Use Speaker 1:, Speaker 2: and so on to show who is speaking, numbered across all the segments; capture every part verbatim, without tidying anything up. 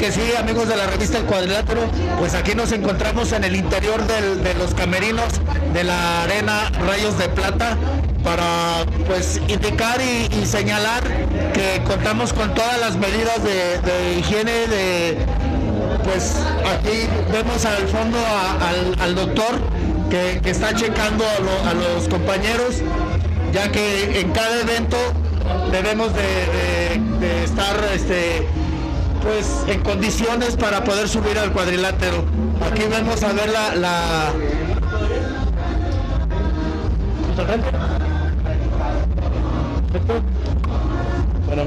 Speaker 1: que sí, amigos de la revista El Cuadrilátero, pues aquí nos encontramos en el interior del, de los camerinos de la Arena Rayos de Plata para pues indicar y, y señalar que contamos con todas las medidas de, de higiene, de pues aquí vemos al fondo a, al, al doctor que, que está checando a, lo, a los compañeros, ya que en cada evento debemos de, de, de estar este, pues en condiciones para poder subir al cuadrilátero. Aquí vemos a ver la, la... Bueno,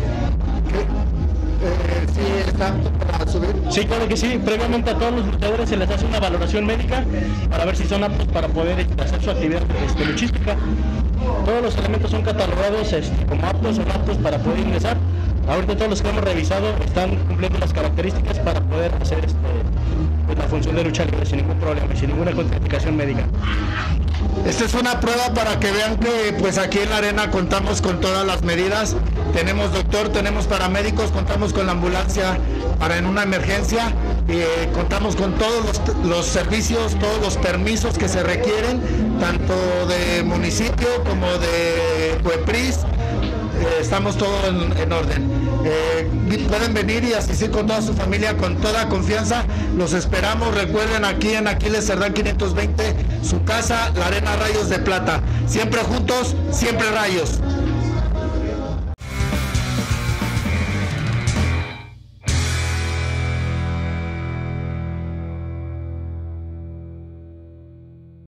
Speaker 1: eh, ¿sí está para subir?
Speaker 2: Sí, claro que sí. Previamente a todos los luchadores se les hace una valoración médica para ver si son aptos para poder hacer su actividad este, luchística. Todos los elementos son catalogados este, como aptos o no aptos para poder ingresar. Ahorita todos los que hemos revisado están cumpliendo las características para poder hacer este, pues, la función de lucha libre sin ningún problema y sin ninguna contraindicación médica.
Speaker 1: Esta es una prueba para que vean que pues aquí en la arena contamos con todas las medidas. Tenemos doctor, tenemos paramédicos, contamos con la ambulancia para en una emergencia, eh, contamos con todos los, los servicios, todos los permisos que se requieren, tanto de municipio como de COEPRIS. Eh, estamos todos en, en orden. Eh, pueden venir y asistir con toda su familia con toda confianza. Los esperamos. Recuerden, aquí en Aquiles Cerdán quinientos veinte, su casa, la Arena Rayos de Plata. Siempre juntos, siempre rayos.